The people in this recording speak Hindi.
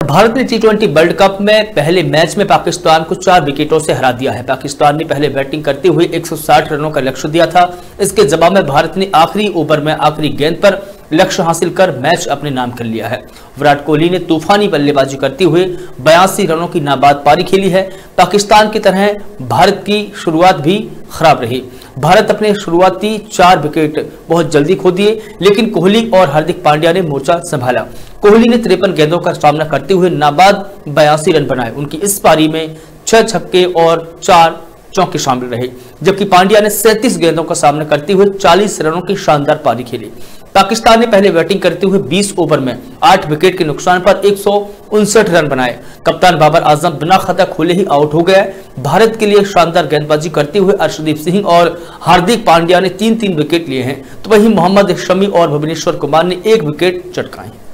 भारत ने टी20 वर्ल्ड कप में पहले मैच में पाकिस्तान को 4 विकेटों से हरा दिया है। पाकिस्तान ने पहले बैटिंग करते हुए 160 रनों का लक्ष्य दिया था। इसके जवाब में भारत ने आखिरी ओवर में आखिरी गेंद पर लक्ष्य हासिल कर मैच अपने नाम कर लिया है। विराट कोहली ने तूफानी बल्लेबाजी करते हुए 82 रनों की नाबाद पारी खेली है। पाकिस्तान की तरह भारत की शुरुआत भी खराब रही। भारत अपने शुरुआती 4 विकेट बहुत जल्दी खो दिए, लेकिन कोहली और हार्दिक पांड्या ने मोर्चा संभाला। कोहली ने 53 गेंदों का सामना करते हुए नाबाद 82 रन बनाए। उनकी इस पारी में 6 छक्के और 4 चौके शामिल रहे, जबकि पांड्या ने 37 गेंदों का सामना करते हुए 40 रनों की शानदार पारी खेली। पाकिस्तान ने पहले बैटिंग करते हुए 20 ओवर में 8 विकेट के नुकसान पर 159 रन बनाए। कप्तान बाबर आजम बिना खता खोले ही आउट हो गया। भारत के लिए शानदार गेंदबाजी करते हुए अर्शदीप सिंह और हार्दिक पांड्या ने 3-3 विकेट लिए हैं, तो वहीं मोहम्मद शमी और भुवनेश्वर कुमार ने 1 विकेट चटकाए।